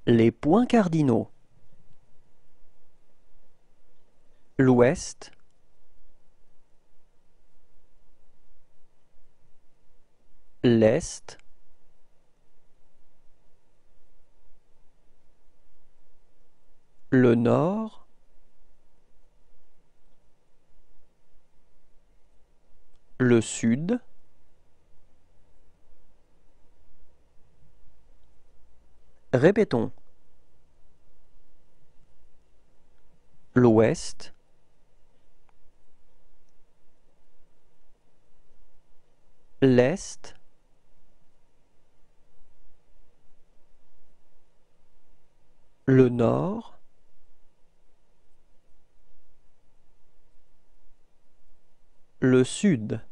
Les points cardinaux. L'ouest, l'est, le nord, le sud, répétons, l'ouest, l'est, le nord, le sud.